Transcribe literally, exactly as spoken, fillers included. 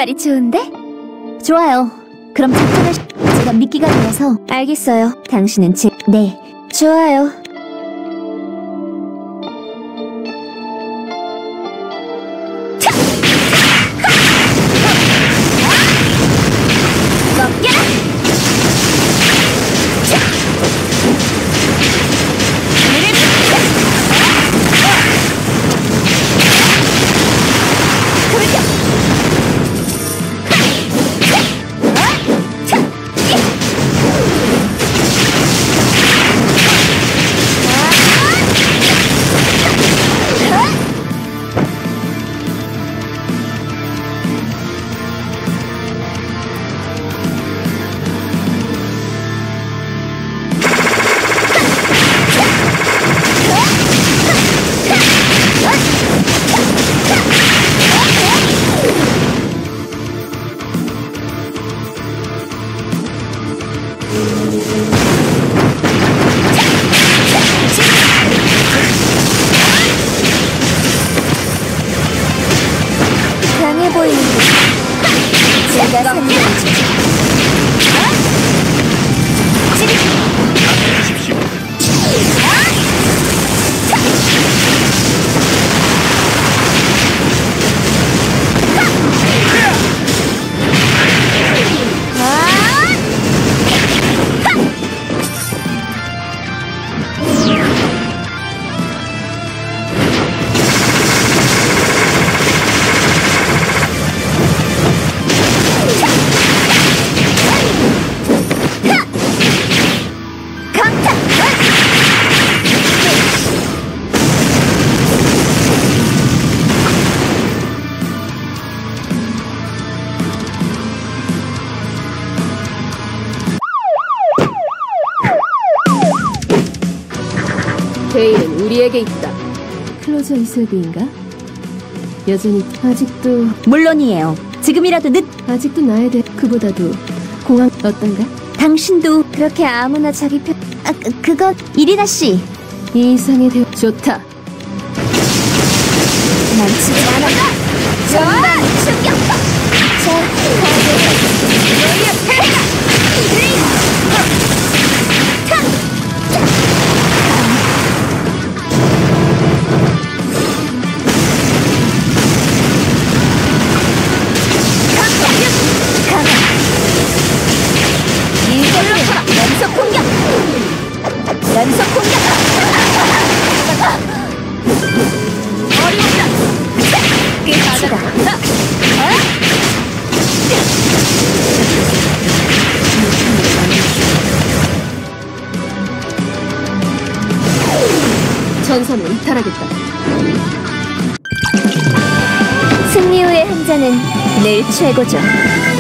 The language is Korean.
색깔이 좋은데? 좋아요. 그럼 작전을 시... 제가 미끼가 되어서. 알겠어요. 당신은 제... 네, 좋아요. 강해 보이는 제가 살려주죠. 주십시오. 베일은 우리에게 있다. 클로저 이슬비인가? 여전히 아직도 물론이에요. 지금이라도 늦. 아직도 나에 대해 그보다도 공항 어떤가? 당신도 그렇게 아무나 자기 편. 아, 그, 그건 이리나 씨. 이 이상의 대화 좋다. 남치지 않아. 정말 충격파. 저 연속 공격! 연속 공격! 어림없다! 끝이다! 전선을 이탈하겠다. 승리 후의 한 잔은 늘 최고죠.